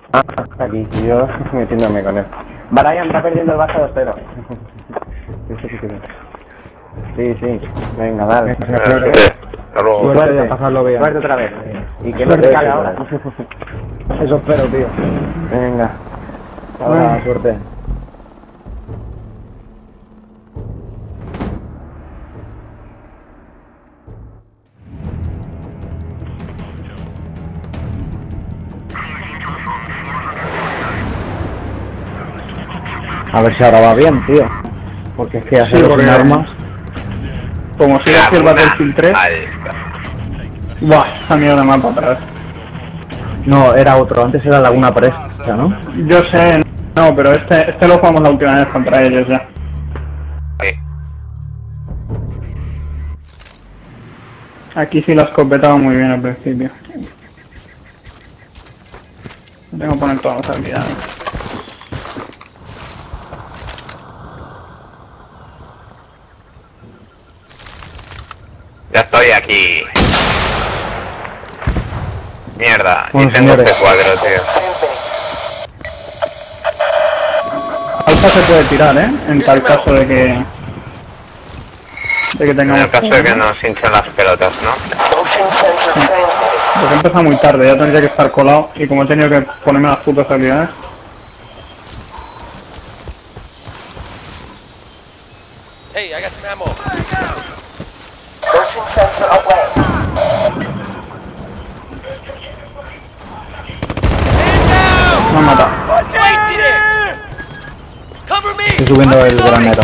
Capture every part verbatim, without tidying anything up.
Ah, aquí, y yo metiéndome con él. Brian está perdiendo el Barça dos cero. Sí, sí, venga, dale. Hasta luego. Suerte, pasarlo bien. Suerte otra vez. Y que no te cague ahora. Eso espero, tío. Venga. Ahora, suerte. A ver si ahora va bien, tío. Porque es que hacer sí, sin armas... Como si era el Battlefield tres... Buah, esa mierda mapa otra vez. No, era otro. Antes era Laguna Presa, ¿no? Yo sé, no, pero este, este lo jugamos la última vez contra ellos ya. Sí. Aquí sí la escopetaba muy bien al principio. Tengo que poner todas las habilidades. Ya estoy aquí. Mierda, Bueno, y tengo señores. este cuadro, tío. Alfa se puede tirar, ¿eh? En tal caso de que... De que En tengamos... el caso de que nos hinchen las pelotas, ¿no? Porque empieza muy tarde, ya tendría que estar colado. Y como he tenido que ponerme las putas habilidades... Hey, I got some ammo. Me han matado. Cover me! Estoy subiendo el granero.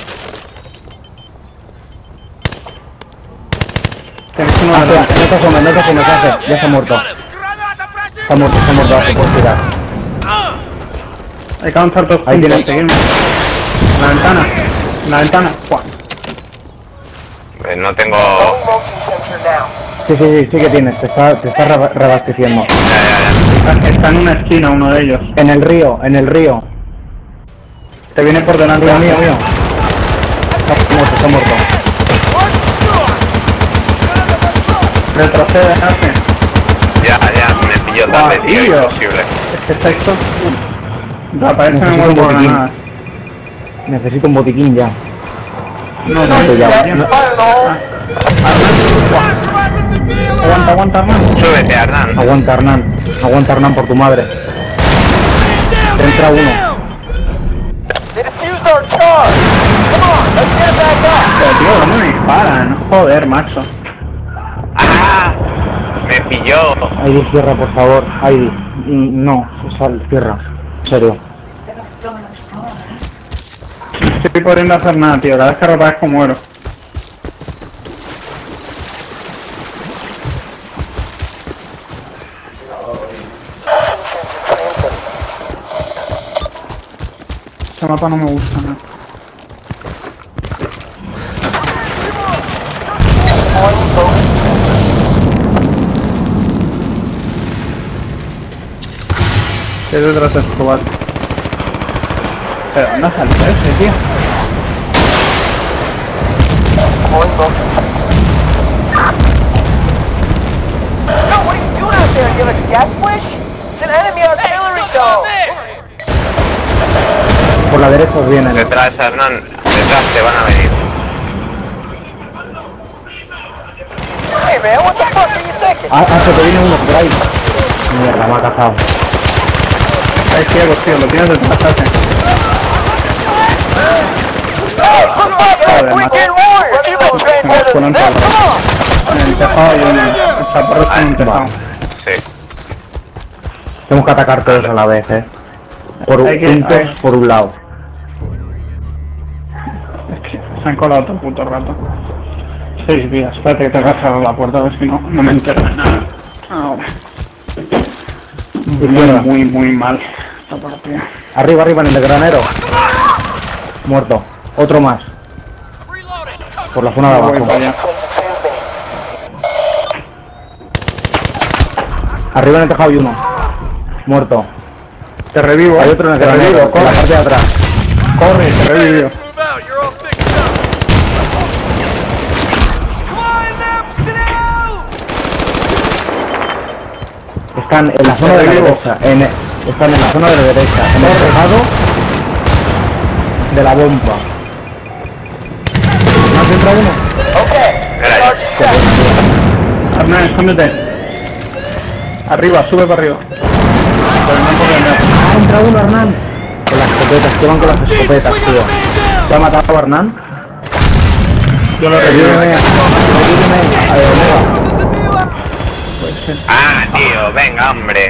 Tienes uno Ah, de no te asomes, no te asomes, hace. Ya se ha muerto. Está muerto, está muerto, se puede tirar. Hay que avanzar todos Ahí juntos, tienes. seguirme. En la ventana. En la ventana. ¡Fua! Eh, no tengo... Sí, sí, sí, sí que tienes. Te está, te está re- reabasteciendo. Ya, ya, Está, está en una esquina uno de ellos. En el río, en el río. Te viene por delante. Mío, mío, mío. Está muerto, está muerto. Retrocede, hace. ya. Ya, ya, me pilló Guau, tarde, tío, tío. imposible. Es que está esto... Aparece me Necesito muero un por botiquín. granadas. Necesito un botiquín ya. No, No, no, ya. ya. No. Aguanta, aguanta, Hernán. Súbete, Hernán. Aguanta, Hernán. Aguanta, Hernán, por tu madre. Te entra uno. Pero tío, ¿dónde me disparan? Joder, macho. ¡Ah! Me pilló. Heidi, cierra, por favor. Heidi. Mm, No, sal, cierra. En serio. No estoy pudiendo hacer nada, tío. Cada vez que reaparezco muero. Este mapa no me gusta, ¿no? Estoy detrás de Escobar. Pero no salta ese, tío. Por la derecha os vienen. Detrás, Hernán. Detrás te van a venir. Ah, ah, se te viene uno por ahí. Mierda, me ha cazado. Hay ciegos, tío. Lo tienes detrás, hace. Joder, macho. Me con un tejado. En el tejado y en el... El chaparro está en un tejado. Sí. Tenemos que atacar todos a la vez, eh. Por un, Hay que- juntos, hay- por un lado. Es que se han colado todo el puto rato. Seis días. Espérate que te voy a cerrar la puerta, a ver si no, no me entero de nada. Ahora. Muy, Izquierda. muy, muy mal esta partida. Arriba, arriba, en el granero. Muerto. Otro más. Por la zona de Voy abajo. para allá. Arriba en el tejado hay uno. Muerto. Te revivo, Hay eh. otro en el Te granero, revivo, en la corre. parte de atrás. Corre, te revivo. Están en la zona de la Revivo. derecha. En, Están en la zona de la derecha, en el tejado de la bomba. ¿No has entrado uno? Era yo. Hernán, escóndete. Arriba, sube para arriba. Pero no puedo entrar. Ah, entra uno, Hernán. Con las escopetas, que van con las escopetas, tío. ¿Te ha matado a Hernán? Yo lo revivo. Revíveme, revíveme. A ver, Omega. Ah, tío, venga, hombre.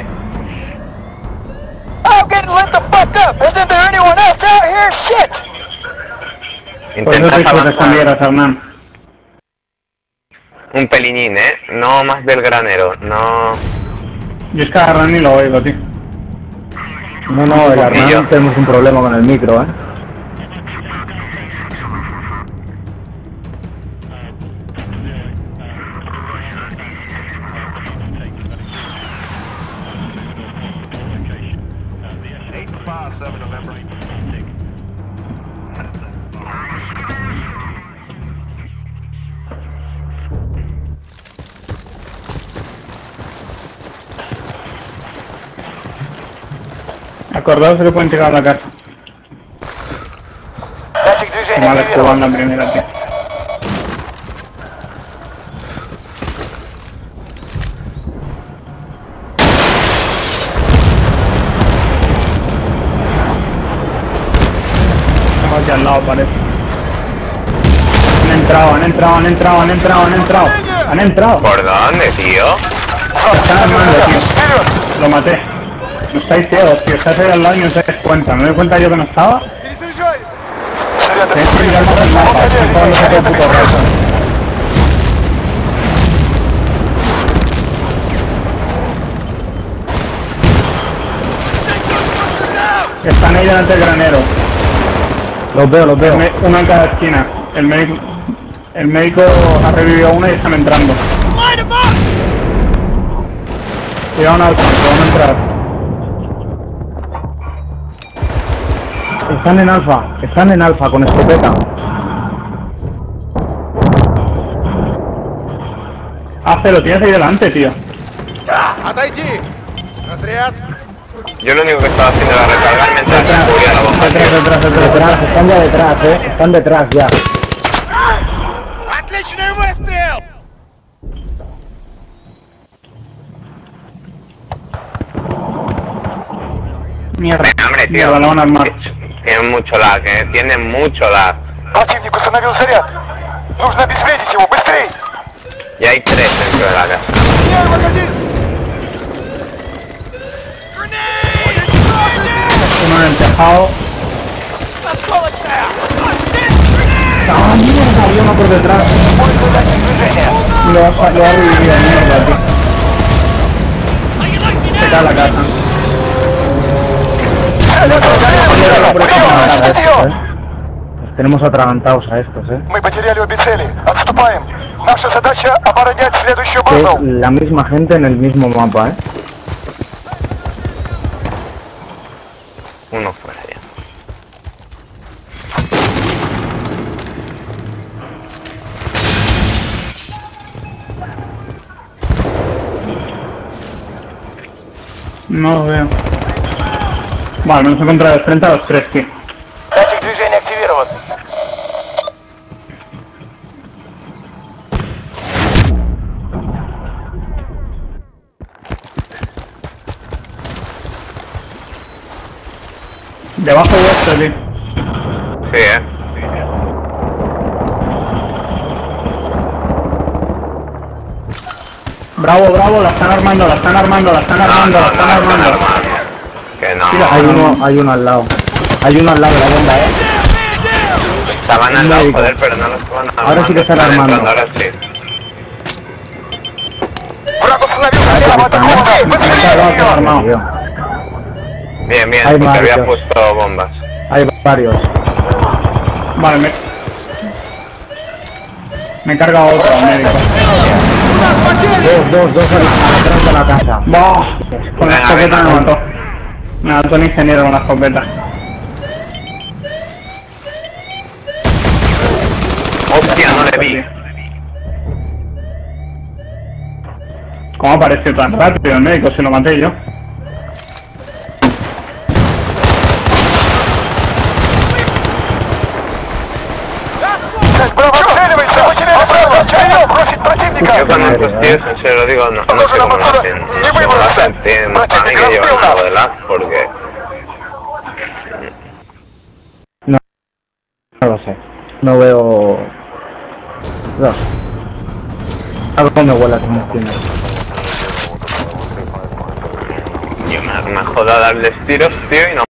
I'm getting lit the fuck up! Isn't there anyone else out here? Shit! Por eso te Intentas hizo que avanzar cambiaras, Hernán. un pelinín, ¿eh? No más del granero, no... Yo es que a Hernán ni lo oigo, tío. No, no, el Y yo. Hernán tenemos un problema con el micro, eh. Acordaos que pueden llegar a la casa. Датчик движения Mal активирован. jugando en primera, tío. Estamos aquí al lado, parece. Han entrado, han entrado, han entrado, han entrado, han entrado. Han entrado. ¿Por dónde, tío? Están armando, tío. Lo maté. No estáis ciegos, tío. Estás ahí al lado y no os dais cuenta. ¿Me doy cuenta yo que no estaba? Tenéis que mirar más el mapa. Estoy jugando todo el puto rato. Están ahí delante del granero. Los veo, los veo. Me- Uno en cada esquina. El médico, el médico ha revivido a uno y están entrando. Cuidado, Alfa, que van a entrar. Están en alfa, están en alfa con escopeta. Hace, lo tienes ahí delante, tío. Отойди! Разряд! Yo lo único que estaba haciendo era recargarme mientras Detrás, cubría la bomba, detrás, tío. detrás, detrás, Detrás, están ya detrás, eh. Están detrás ya. Отличный выстрел! Mierda. Venga, hombre, tío. Mierda, la van a armar. Tienen mucho lag, eh. Tienen mucho lag. Противник установил заряд! Нужно обезвредить его! Быстрей! Y hay tres dentro de la casa. Меняю магазин! Uno en el tejado. ¡Ah, mierda! Había uno por detrás. Использую датчик движения! Lo ha, lo ha revivido, mierda, tío. Se cae la casa. Los tenemos atragantados a estos, eh. Мы потеряли обе цели. Отступаем. Наша задача — оборонять следующую Que es базу. la misma gente en el mismo mapa, eh. Uno fuera ya. No lo veo. Vale, me hemos encontrado frente a los tres, tío. Датчик движения активирован. Debajo vuestro, tío. Sí, eh. Bravo, bravo, la están armando, la están armando, la están No, armando, no, la no, están están armando. armando. Que no. Tira, Hay uno, hay uno al lado. Hay uno al lado de la bomba, eh. Estaban al un lado, médico. joder, pero no los estaban armando. Ahora sí que están armando. entrando, Ahora sí. Враг установил заряд атакованный. Me he Быстрее cargado todo ее! armado. Tío. Bien, bien, Hay porque más, había tío. puesto bombas. Hay varios. Vale, me... Me he cargado otro médico. Dos, dos, dos al- atrás de la casa. ¡Bah! Con la Venga, escopeta venga. me mató. Me mató el ingeniero con la escopeta. Hostia, no le vi. ¿Cómo apareció tan rápido el médico? Se lo maté yo. противника. Yo con estos tíos, en serio lo digo, no, no sé cómo lo hacen. No sé cómo lo hacen. Tienen, para mí que llevan algo de lag, porque... No lo sé. No veo... No. Algo me huele a combustible. Yo me, me joda darles tiros, tío, y no